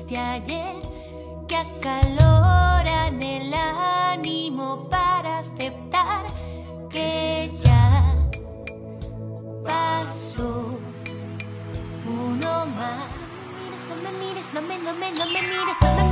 hiciste ayer que acaloran el ánimo para aceptar que ya pasó uno más. No me mires, no me mires, no me mires, no me